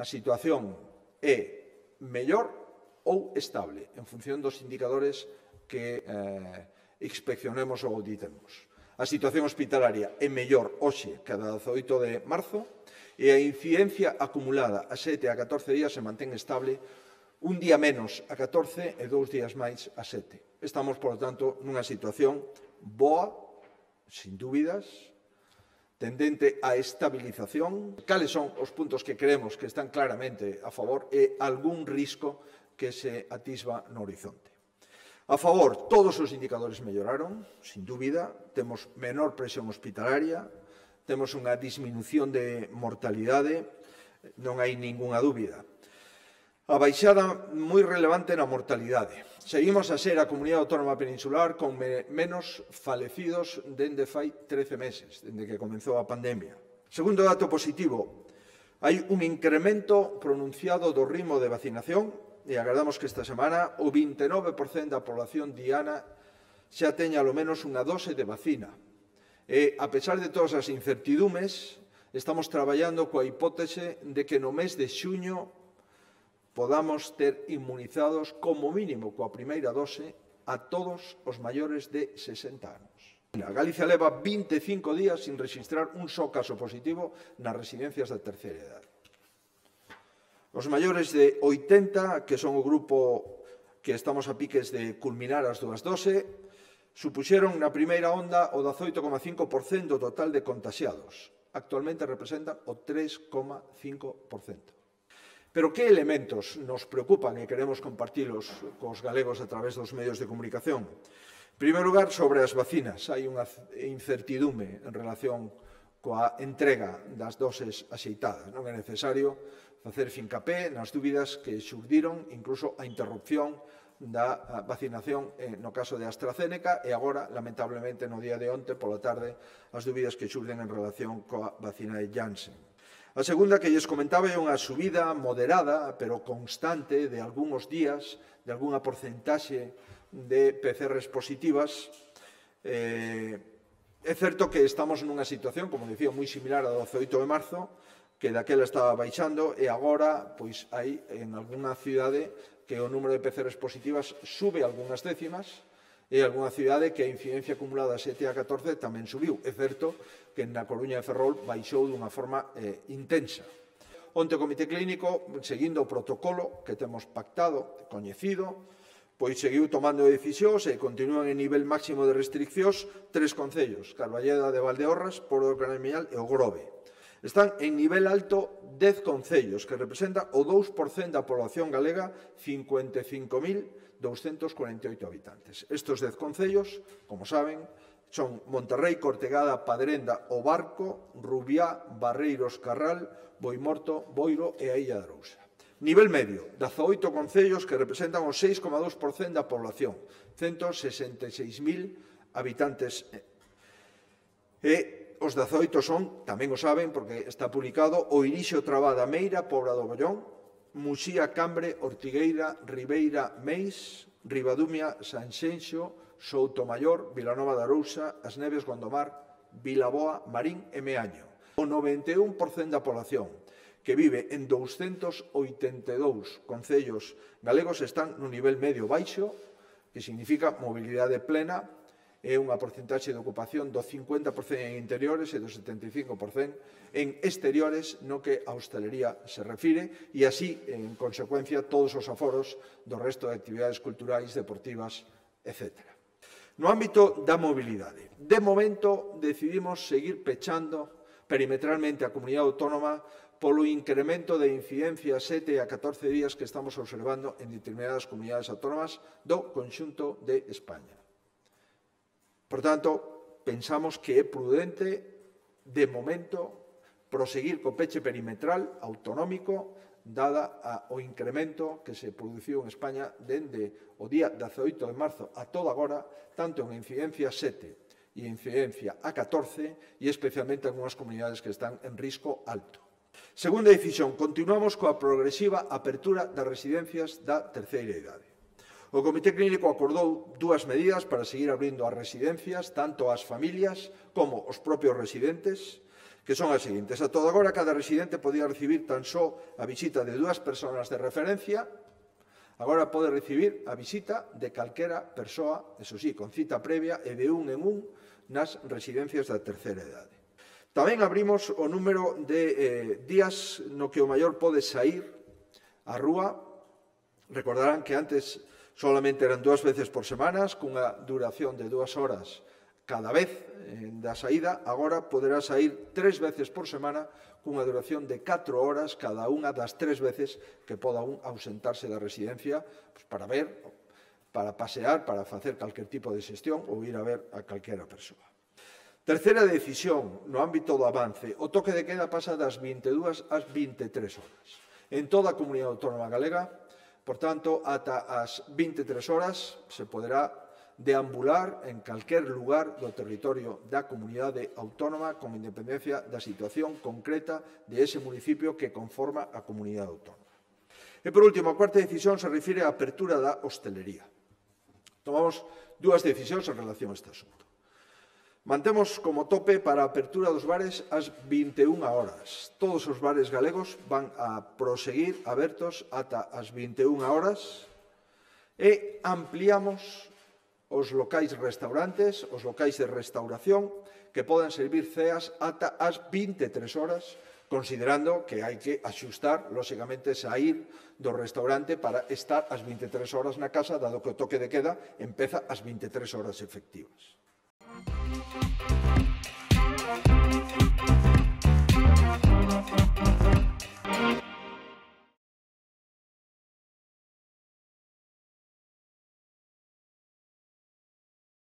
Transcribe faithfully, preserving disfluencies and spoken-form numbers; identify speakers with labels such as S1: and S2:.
S1: a situación é mellor ou estable, en función dos indicadores que eh, inspeccionemos ou auditemos. A situación hospitalaria é mellor hoxe que a dezaoito de marzo e a incidencia acumulada a sete a catorce días se mantén estable, un día menos a catorce e dous días máis a sete. Estamos, por lo tanto, nunha situación boa, sin dúbidas, tendente á estabilización. Cales son os puntos que creemos que están claramente a favor e algún risco que se atisba no horizonte? A favor, todos os indicadores melloraron, sin dúbida, temos menor presión hospitalaria, temos unha disminución de mortalidade, non hai ningunha dúbida. A baixada moi relevante na mortalidade. Seguimos a ser a comunidade autónoma peninsular con me menos falecidos dende fai trece meses, dende que comenzou a pandemia. Segundo dato positivo, hai un incremento pronunciado do ritmo de vacinación e agardamos que esta semana o vinte e nove por cento da población diana xa teña alo menos unha dose de vacina. E, a pesar de todas as incertidumes, estamos traballando coa hipótese de que no mes de xuño podamos ter inmunizados como mínimo coa primeira dose a todos os maiores de sesenta anos. A Galicia leva vinte e cinco días sin registrar un só caso positivo nas residencias da terceira idade. Os maiores de oitenta, que son o grupo que estamos a piques de culminar as dúas doses, supuxeron na primeira onda o dezaoito coma cinco por cento total de contaxiados. Actualmente representan o tres coma cinco por cento. Pero que elementos nos preocupan e queremos compartilos cos galegos a través dos medios de comunicación? En primeiro lugar, sobre as vacinas. Hai unha incertidume en relación coa entrega das doses axeitadas. Non é necesario facer fincapé nas dúbidas que xurdiron, incluso a interrupción da vacinación no caso de AstraZeneca e agora, lamentablemente, no día de onte, pola tarde, as dúbidas que xurden en relación coa vacina de Janssen. A segunda que lles comentaba é unha subida moderada, pero constante, de algúns días, de algunha porcentaxe de P C Rs positivas. Eh, é certo que estamos nunha situación, como dicía, moi similar a dezaoito de marzo, que daquela estaba baixando e agora pois hai en algunha cidade que o número de P C Rs positivas sube algunhas décimas e algunha cidade que a incidencia acumulada sete a catorce tamén subiu. É certo que na Coruña de Ferrol baixou dunha forma eh, intensa. Onte o Comité Clínico, seguindo o protocolo que temos pactado, coñecido, pois seguiu tomando decisións e continúan en nivel máximo de restriccións tres concellos, Carballeda de Valdeorras, Porto do Canal Miñal e o Grove. Están en nivel alto dez concellos, que representa o dous por cento da población galega, cincuenta e cinco mil douscentos cuarenta e oito habitantes. Estes dez concellos, como saben, son Monterrei, Cortegada, Padrenda, O Barco, Rubiá, Barreiros, Carral, Boimorto, Boiro e a Illa de Arousa. Nivel medio, dezaoito concellos que representan o seis coma dous por cento da población, ciento sesenta e seis mil habitantes. E os dezaoito son, tamén o saben, porque está publicado, o Irixo, Trabada, Meira, Pobra do Bollón, Muxía, Cambre, Ortigueira, Ribeira, Meis, Ribadumia, Sanxenxo, Soutomaior, Vilanova de Arousa, As Neves, Gondomar, Vilaboa, Marín e Meaño. O noventa e un por cento da población que vive en douscentos oitenta e dous concellos galegos están no nivel medio baixo, que significa mobilidade plena, é unha porcentaxe de ocupación do cincuenta por cento en interiores e do setenta e cinco por cento en exteriores no que a hostalería se refire e así, en consecuencia, todos os aforos do resto de actividades culturais, deportivas, etcétera. No ámbito da mobilidade, de momento decidimos seguir pechando perimetralmente a comunidade autónoma polo incremento de incidencia sete a catorce días que estamos observando en determinadas comunidades autónomas do conxunto de España. Por tanto, pensamos que é prudente, de momento, proseguir co peche perimetral autonómico, dada o incremento que se produciu en España dende o día dezaoito de marzo a toda agora, tanto en incidencia sete e incidencia a catorce, e especialmente en algunhas comunidades que están en risco alto. Segunda decisión, continuamos coa progresiva apertura das residencias da terceira idade. O Comité Clínico acordou dúas medidas para seguir abrindo as residencias, tanto ás familias como aos propios residentes, que son as seguintes. A todo agora, cada residente podía recibir tan só a visita de dúas persoas de referencia, agora pode recibir a visita de calquera persoa, eso sí, con cita previa e de un en un nas residencias da terceira idade. Tamén abrimos o número de eh, días no que o maior pode sair á rúa. Recordarán que antes solamente eran dúas veces por semanas, cunha duración de dúas horas cada vez da saída, agora poderá sair tres veces por semana cunha duración de catro horas cada unha das tres veces que poda un ausentarse da residencia pues, para ver, para pasear, para facer calquer tipo de xestión ou ir a ver a calquera persoa. Terceira decisión no ámbito do avance. O toque de queda pasa das vinte e dúas ás vinte e tres horas. En toda a comunidade autónoma galega, por tanto, ata as vinte e tres horas se poderá deambular en calquer lugar do territorio da comunidade autónoma con independencia da situación concreta de ese municipio que conforma a comunidade autónoma. E, por último, a cuarta decisión se refire á apertura da hostelería. Tomamos dúas decisións en relación a este asunto. Mantemos como tope para a apertura dos bares as vinte e unha horas. Todos os bares galegos van a proseguir abertos ata as vinte e unha horas e ampliamos os locais restaurantes, os locais de restauración, que poden servir ceas ata as vinte e tres horas, considerando que hai que axustar, lóxicamente, sair do restaurante para estar as vinte e tres horas na casa, dado que o toque de queda empeza ás vinte e tres horas efectivas.